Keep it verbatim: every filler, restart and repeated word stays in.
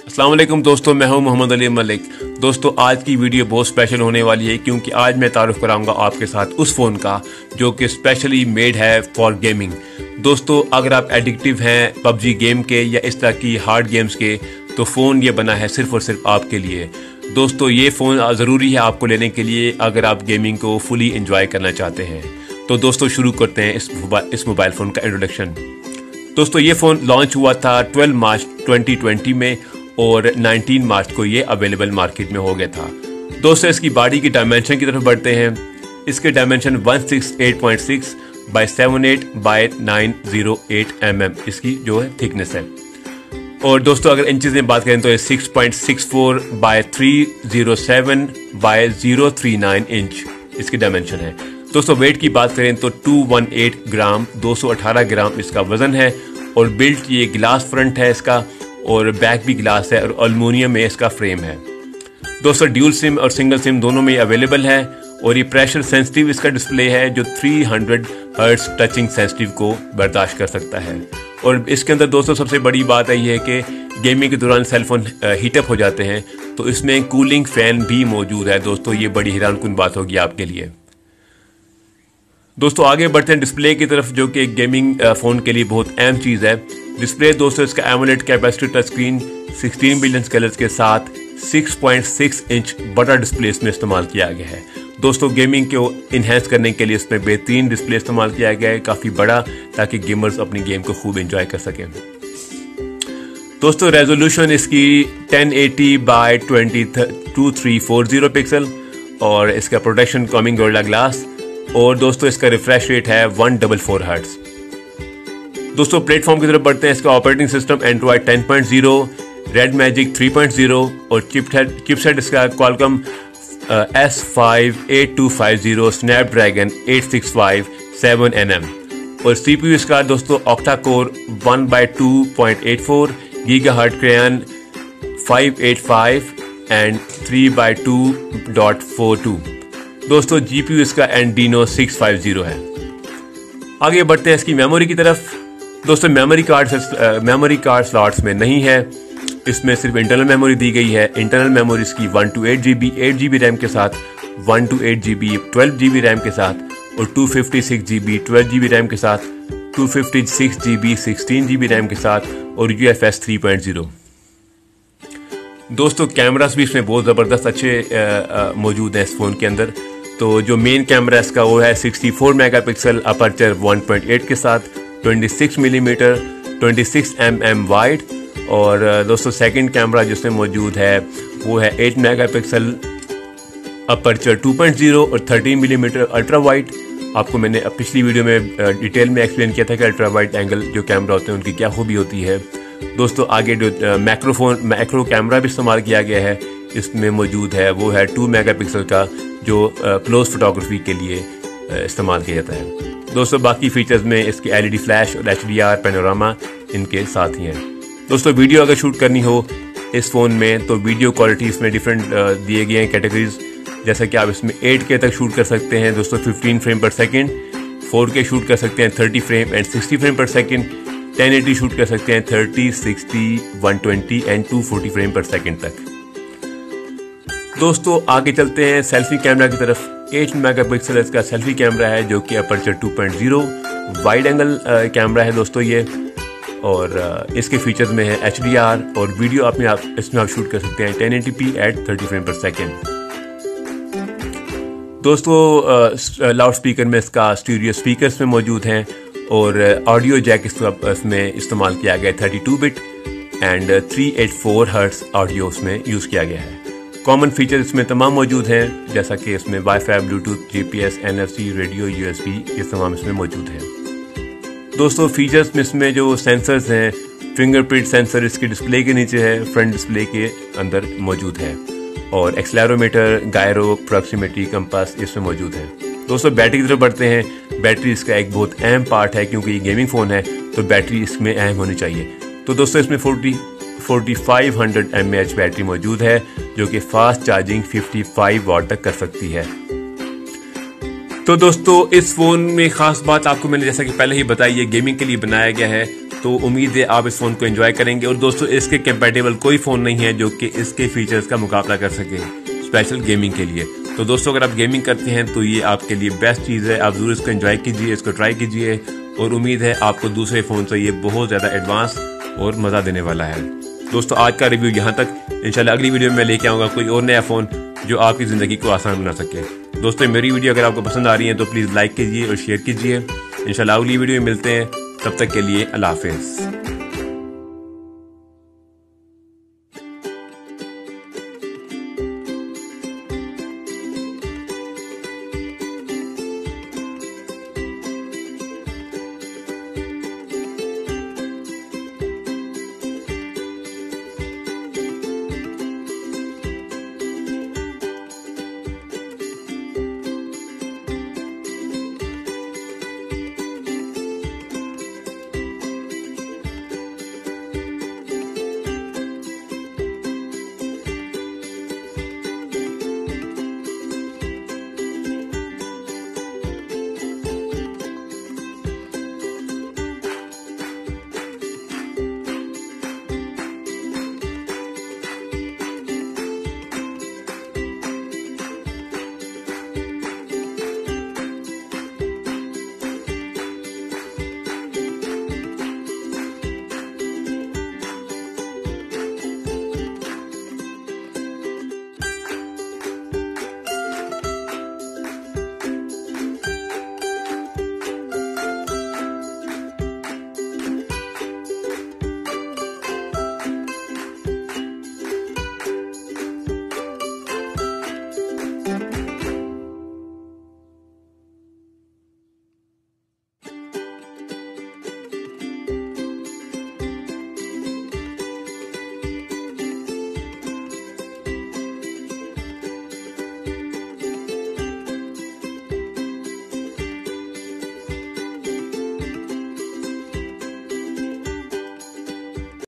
अस्सलाम वालेकुम दोस्तों, मैं हूं मोहम्मद अली मलिक। दोस्तों आज की वीडियो बहुत स्पेशल होने वाली है क्योंकि आज मैं तारुफ कराऊंगा आपके साथ उस फ़ोन का जो कि स्पेशली मेड है फॉर गेमिंग। दोस्तों अगर आप एडिक्टिव हैं पबजी गेम के या इस तरह की हार्ड गेम्स के तो फ़ोन ये बना है सिर्फ और सिर्फ आपके लिए। दोस्तों ये फ़ोन ज़रूरी है आपको लेने के लिए अगर आप गेमिंग को फुली इंजॉय करना चाहते हैं। तो दोस्तों शुरू करते हैं इस इस मोबाइल फ़ोन का इंट्रोडक्शन। दोस्तों ये फ़ोन लॉन्च हुआ था बारह मार्च दो हज़ार बीस में और उन्नीस मार्च को ये अवेलेबल मार्केट में हो गया था। दोस्तों इसकी बॉडी की डायमेंशन की तरफ बढ़ते हैं। इसके डायमेंशन एक सौ अड़सठ पॉइंट छह बाय अठहत्तर बाय नौ सौ आठ एम एम इसकी जो है थिकनेस है। और दोस्तों अगर इंचेस में बात करें तो ये छह पॉइंट छह चार बाय तीन सौ सात बाय शून्य तीन नौ इंच इसकी डायमेंशन है। दोस्तों वेट की बात करें तो दो सौ अठारह ग्राम दो सौ अठारह ग्राम इसका वजन है और बिल्ट ये ग्लास फ्रंट है इसका और बैक भी ग्लास है और एल्युमिनियम में इसका फ्रेम है। दोस्तों ड्यूल सिम और सिंगल सिम दोनों में अवेलेबल है और ये प्रेशर सेंसिटिव इसका डिस्प्ले है जो तीन सौ हर्ट्ज टचिंग सेंसिटिव को बर्दाश्त कर सकता है। और इसके अंदर दोस्तों सबसे बड़ी बात है ये है कि गेमिंग के दौरान सेलफोन हीटअप हो जाते हैं तो इसमें कूलिंग फैन भी मौजूद है। दोस्तों ये बड़ी हैरानकुन बात होगी आपके लिए। दोस्तों आगे बढ़ते हैं डिस्प्ले की तरफ जो कि गेमिंग फ़ोन के लिए बहुत अहम चीज़ है। डिस्प्ले दोस्तों इसका एमोलेड कैपेसिटिव टच स्क्रीन सोलह बिलियन कलर्स के साथ छह पॉइंट छह इंच बड़ा डिस्प्ले इसमें इस्तेमाल किया गया है। दोस्तों गेमिंग को इन्हेंस करने के लिए इसमें बेहतरीन डिस्प्ले इस्तेमाल किया गया है, काफ़ी बड़ा, ताकि गेमर्स अपनी गेम को खूब एंजॉय कर सकें। दोस्तों रेजोल्यूशन इसकी ten eighty by twenty two three four zero pixel और इसका प्रोटेक्शन कमिंग गोरिल्ला ग्लास और दोस्तों इसका रिफ्रेश रेट है वन डबल फोर हर्ट्ज। दोस्तों प्लेटफॉर्म की तरफ बढ़ते हैं। इसका operating system Android ten point zero, Red Magic three point zero और चिपसेट चिपसेट इसका Qualcomm S five eight two five zero Snapdragon eight six five seven N M और CPU इसका दोस्तों octa core one by two point eight four gigahertz Kryo five eight five and three by two dot four two. दोस्तों GPU इसका एंडीनो six five zero है। आगे बढ़ते हैं इसकी मेमोरी की तरफ। दोस्तों memory card memory card slots में नहीं है, इसमें सिर्फ इंटरनल मेमोरी दी गई है। इंटरनल मेमोरी इसकी one two eight G B eight G B RAM के साथ, one two eight G B twelve G B RAM के साथ और two fifty six G B twelve G B RAM के साथ, two fifty six G B sixteen G B RAM के साथ और U F S three point zero. दोस्तों cameras भी इसमें बहुत ज़बरदस्त अच्छे मौजूद हैं इस फ़ोन के अंदर। तो जो मेन कैमरा इसका वो है sixty four megapixel aperture one point eight के साथ, twenty six millimetre twenty six M M wide और दोस्तों सेकंड कैमरा जिसमें मौजूद है वो है eight megapixel aperture two point zero और थर्टीन मिलीमीटर अल्ट्रा वाइड। आपको मैंने पिछली वीडियो में डिटेल में एक्सप्लेन किया था कि अल्ट्रा वाइड एंगल जो कैमरा होते हैं उनकी क्या खूबी होती है। दोस्तों आगे जो मैक्रोफोन मैक्रो कैमरा भी इस्तेमाल किया गया है इसमें मौजूद है वो है टू मेगापिक्सल का जो क्लोज फोटोग्राफी के लिए इस्तेमाल किया जाता है। दोस्तों बाकी फीचर्स में इसकी एलईडी फ्लैश और एचडीआर पैनोरामा इनके साथ ही हैं। दोस्तों वीडियो अगर शूट करनी हो इस फ़ोन में तो वीडियो क्वालिटी इसमें डिफरेंट दिए गए हैं कैटेगरीज, जैसा कि आप इसमें एट के तक शूट कर सकते हैं दोस्तों fifteen frame per second, four K shoot कर सकते हैं thirty frame and sixty frame per second, ten eighty shoot कर सकते हैं thirty sixty one twenty and two forty frame per second तक। दोस्तों आगे चलते हैं सेल्फी कैमरा की तरफ। एट मेगापिक्सल इसका सेल्फी कैमरा है जो कि aperture two point zero wide angle camera है दोस्तों ये, और इसके फीचर्स में है एच डी आर और वीडियो अपने आप इसमें आप शूट कर सकते हैं ten eighty P at thirty frame per second. दोस्तों लाउड स्पीकर में इसका स्टीरियो स्पीकर्स में मौजूद हैं और ऑडियो जैक इसमें इस्तेमाल किया गया है thirty two bit and three eighty four hertz audio उसमें यूज़ किया गया है। कॉमन फीचर इसमें तमाम मौजूद हैं जैसा कि इसमें WiFi, Bluetooth, GPS, NFC, radio, USB ये तमाम इसमें मौजूद हैं। दोस्तों फीचर्स में इसमें जो सेंसर्स हैं, फिंगरप्रिंट सेंसर इसके डिस्प्ले के नीचे है, फ्रंट डिस्प्ले के अंदर मौजूद है और एक्सेलेरोमीटर, गायरो, प्रॉक्सिमिटी, कंपास इसमें मौजूद है। दोस्तों बैटरी की तरफ बढ़ते हैं। बैटरी इसका एक बहुत अहम पार्ट है क्योंकि ये गेमिंग फ़ोन है तो बैटरी इसमें अहम होनी चाहिए। तो दोस्तों इसमें forty forty five hundred M A H battery मौजूद है जो कि fast charging fifty five watt तक कर सकती है। तो दोस्तों इस फ़ोन में ख़ास बात आपको मैंने जैसा कि पहले ही बताई, ये गेमिंग के लिए बनाया गया है तो उम्मीद है आप इस फ़ोन को एंजॉय करेंगे। और दोस्तों इसके कंपैटिबल कोई फ़ोन नहीं है जो कि इसके फीचर्स का मुकाबला कर सके स्पेशल गेमिंग के लिए। तो दोस्तों अगर आप गेमिंग करते हैं तो ये आपके लिए बेस्ट चीज़ है, आप ज़रूर इसको एंजॉय कीजिए, इसको ट्राई कीजिए और उम्मीद है आपको दूसरे फ़ोन से ये बहुत ज़्यादा एडवांस और मज़ा देने वाला है। दोस्तों आज का रिव्यू यहाँ तक, इंशाल्लाह अगली वीडियो में मैं लेके आऊँगा कोई और नया फ़ोन जो आपकी ज़िंदगी को आसान बना सके। दोस्तों मेरी वीडियो अगर आपको पसंद आ रही है तो प्लीज़ लाइक कीजिए और शेयर कीजिए। इंशाल्लाह अगली वीडियो में मिलते हैं, तब तक के लिए अल्लाह हाफिज़।